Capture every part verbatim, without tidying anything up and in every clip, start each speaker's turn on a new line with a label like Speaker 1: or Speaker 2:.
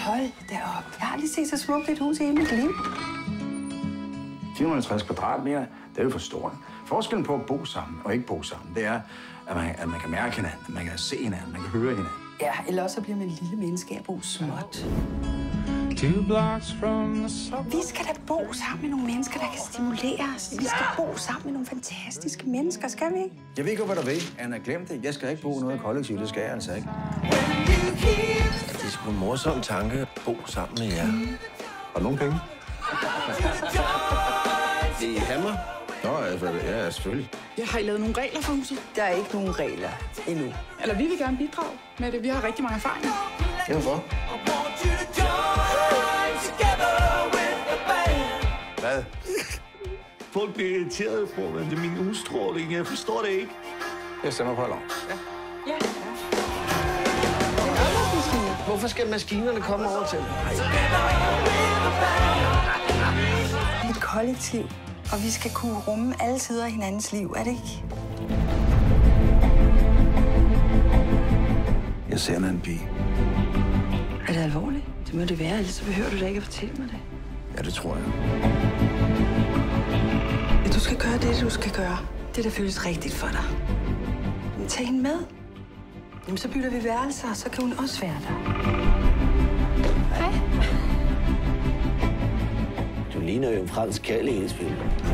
Speaker 1: Hold da op. Jeg har aldrig set så smukt et hus i hele mit liv.
Speaker 2: fire hundrede og halvtreds kvadratmeter, det er jo for stort. Forskellen på at bo sammen og ikke bo sammen, det er, at man, at man kan mærke hinanden, at man kan se hinanden, man kan høre hinanden.
Speaker 1: Ja, eller også bliver man en lille menneske at bo småt. Vi skal da bo sammen med nogle mennesker, der kan stimulere os. Vi skal bo sammen med nogle fantastiske mennesker, skal vi ikke?
Speaker 2: Jeg ved ikke, hvad der ved. Anna, glem det. Jeg skal ikke bo noget kollektivt, det skal jeg altså ikke.
Speaker 3: Det er sgu en morsom tanke at bo sammen med jer.
Speaker 2: Mm. Har du nogen penge?
Speaker 3: Det er hammer.
Speaker 2: Nå, altså, ja, selvfølgelig.
Speaker 4: Jeg har I lavet nogle regler for huset?
Speaker 1: Der er ikke nogen regler endnu.
Speaker 4: Eller vi vil gerne bidrage med det. Vi har rigtig mange erfaringer.
Speaker 2: Hvorfor? Hvad?
Speaker 3: Folk bliver irriteret på mig. Det er min udstråling. Jeg forstår det ikke.
Speaker 2: Jeg stemmer på lov.
Speaker 4: Ja. Ja.
Speaker 3: Hvorfor skal maskinerne komme over til?
Speaker 1: Et kollektiv, og vi skal kunne rumme alle sider af hinandens liv, er det ikke?
Speaker 2: Jeg ser en pige.
Speaker 1: Er det alvorligt? Det må det være, ellers behøver du da ikke at fortælle mig det.
Speaker 2: Ja, det tror jeg.
Speaker 1: Ja, du skal gøre det, du skal gøre. Det, der føles rigtigt for dig. Men tag hende med. Jamen, så bytter vi værelser, så kan hun også være der. Hej.
Speaker 3: Du ligner jo en fransk kærlighedsfilm.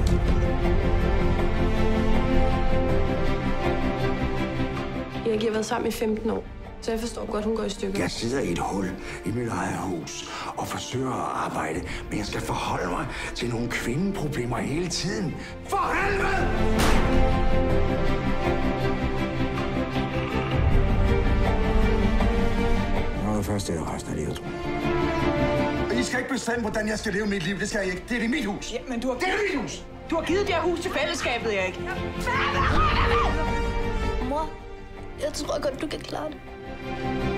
Speaker 5: Erik, jeg har været sammen i femten år, så jeg forstår godt, hun går i stykker.
Speaker 6: Jeg sidder i et hul i mit eget hus og forsøger at arbejde, men jeg skal forholde mig til nogle kvindeproblemer hele tiden. For helvede!
Speaker 2: Nå, det første er resten af livet, tror jeg.
Speaker 6: I skal ikke bestemme, hvordan jeg skal leve mit liv. Det skal jeg ikke. Det er det mit hus.
Speaker 4: Ja, men du har...
Speaker 6: Det er mit hus!
Speaker 4: Du har givet det her hus til fællesskabet, Erik.
Speaker 5: Mor, jeg tror godt, du kan klare det.